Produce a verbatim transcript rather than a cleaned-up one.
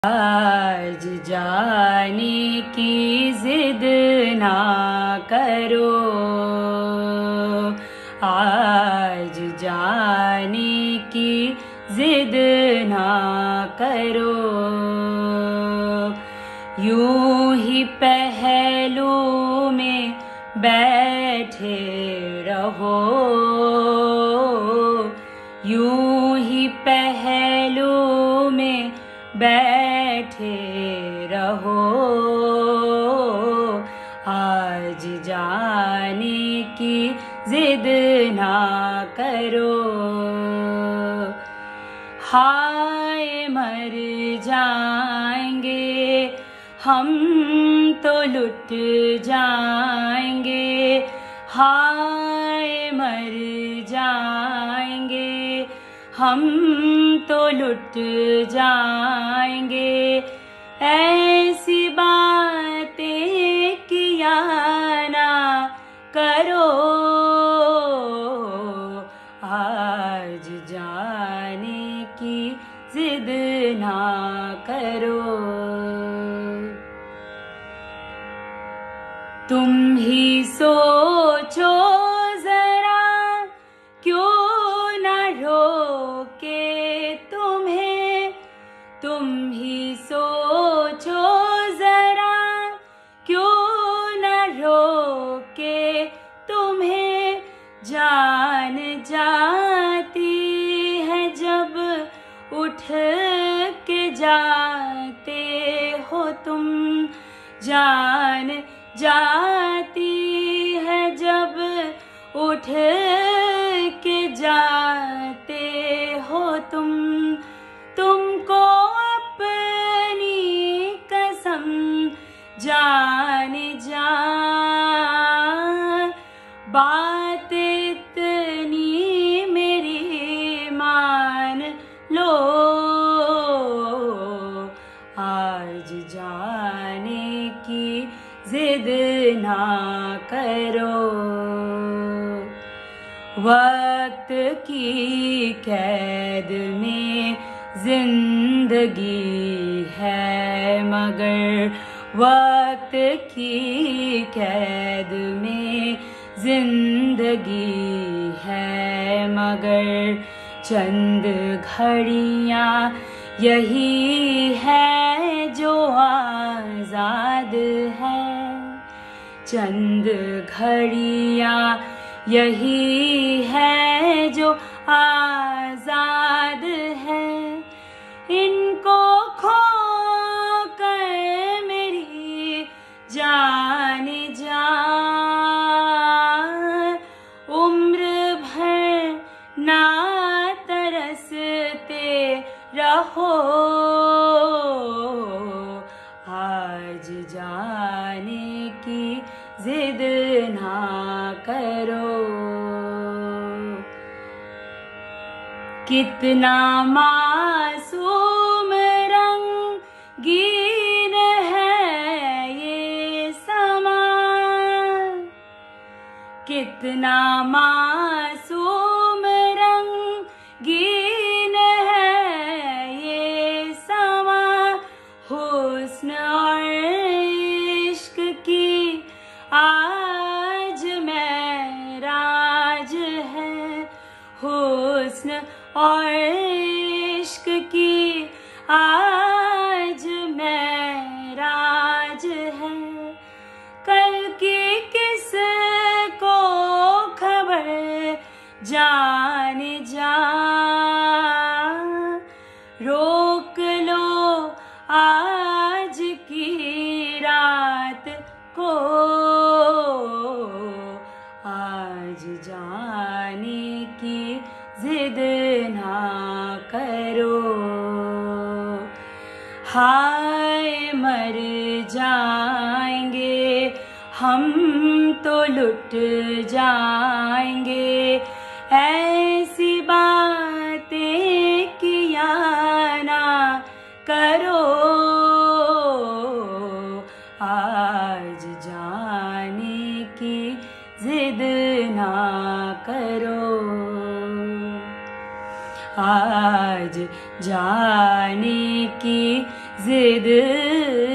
आज जाने की जिद ना करो, आज जाने की जिद ना करो। यूं ही पहलू में बैठे रहो, यूं ही पहलू में बैठे रहो। आज जाने की जिद ना करो। हाय मर जाएंगे हम तो लुट जाएंगे, हाय मर जाएंगे हम तो लुट जाएंगे। ऐसी बातें किया ना करो, आज जाने की जिद ना करो। तुम ही सोचो जरा, क्यों न रोके तुम्हें, तुम ही सोचो जरा, क्यों न रोके तुम्हें। जान जाती है जब उठ के जाते हो तुम, जान जाती है जब उठ के जाते हो तुम। तुमको अपनी कसम जान जा, बात इतनी मेरी मान लो। आज जाने की जिद ना करो। वक्त की कैद में जिंदगी है मगर, वक्त की कैद में जिंदगी है मगर। चंद घड़ियां यही है जो आजाद है, चंद घड़ियां यही है जो आजाद है। इनको खो कर मेरी जान जा, उम्र भर ना तरसते रहो। आज जाने की जिद ना करो। कितना मासूम रंगीन है ये समा, कितना मासूम रंगीन है ये समा। हुस्न और इश्क की आज महराज है, हुस्न और इश्क की आज महराज है। कल की किस को खबर जान जा, रोक लो आज की रात को। आज जाने की जिद ना करो। हाय मर जाएंगे हम तो लुट जाएंगे। ऐसी बातें किया ना करो, आज जाने की जिद ना करो। आज जाने की जिद